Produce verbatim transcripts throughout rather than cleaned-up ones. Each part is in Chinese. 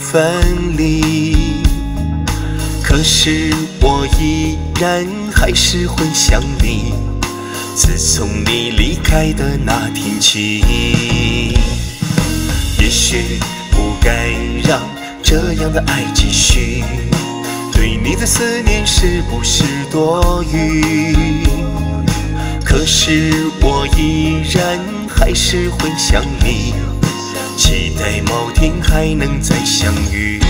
分离，可是我依然还是会想你。自从你离开的那天起，也许不该让这样的爱继续。对你的思念是不是多余？可是我依然还是会想你，期待某天还能再相遇。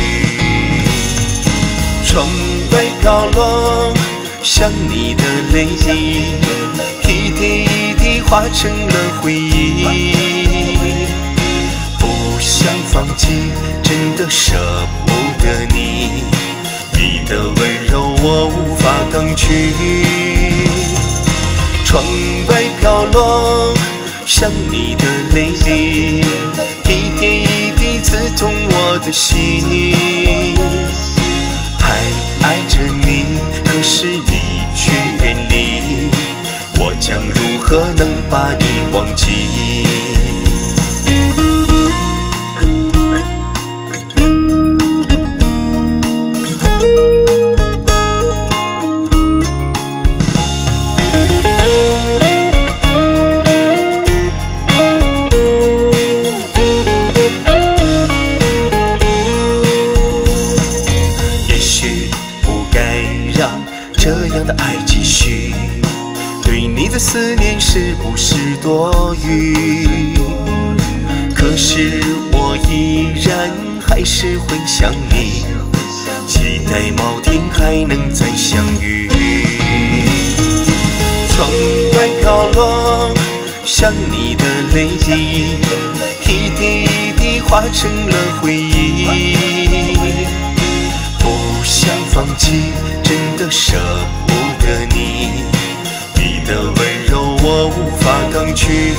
窗外飘落想你的泪滴，一滴一滴化成了回忆。不想放弃，真的舍不得你，你的温柔我无法抗拒。窗外飘落想你的泪滴，一点一滴刺痛我的心。还爱着你，可是你却远离，我将如何能把你忘记？这样的爱继续，对你的思念是不是多余？可是我依然还是会想你，期待某天还能再相遇。窗外飘落想你的泪滴，一滴一滴化成了回忆。不想放弃，真的舍不得你，你的温柔我无法抗拒。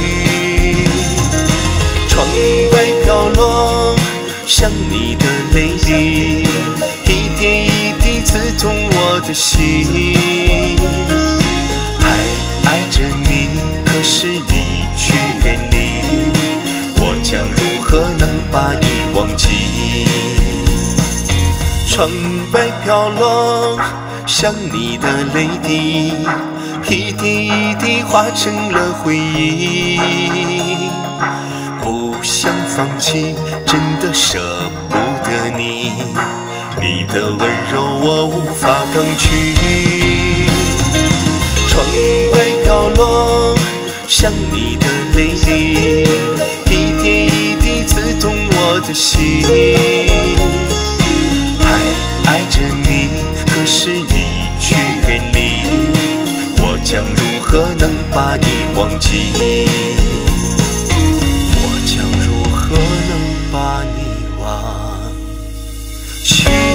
窗外飘落想你的泪滴，一点一滴刺痛我的心。还爱着你，可是你却远离，我将如何能把你忘记？窗外飘落想你的泪滴，一滴一滴化成了回忆。不想放弃，真的舍不得你，你的温柔我无法抗拒。窗外飘落想你的泪滴，一点一滴刺痛我的心。爱着你，可是你却远离，我将如何能把你忘记？我将如何能把你忘记？